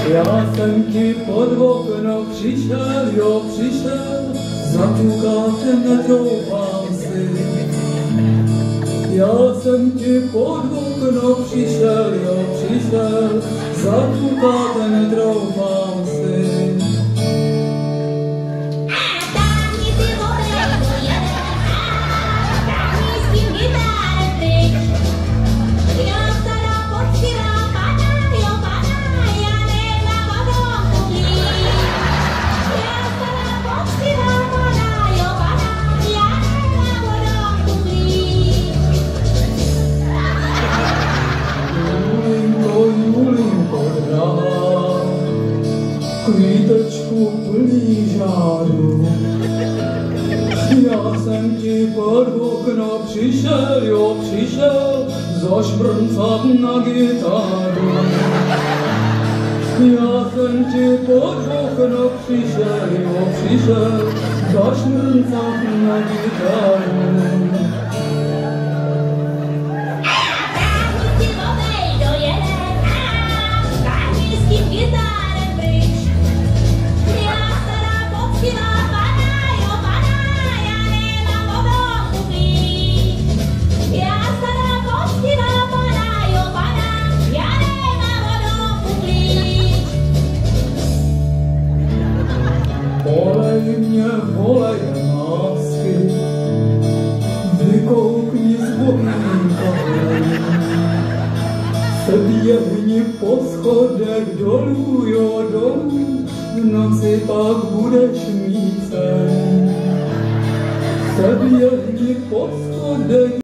Já jsem ti pod okno přišel, jo přišel, zaťukat netroufám si. Já jsem ti pod okno přišel, jo přišel, zaťukat netroufám si. Kvítečku plný žáru. Já jsem ti pod okno přišel, jo přišel, zašprncat na gitaru. Já jsem ti pod okno přišel, jo přišel, zašprncat na gitaru. Volej lásky, vykoukni z bohýnka, seběhni po schodech dolů, jo dolů, v noci pak budeš mít sen. Seběhni po schodech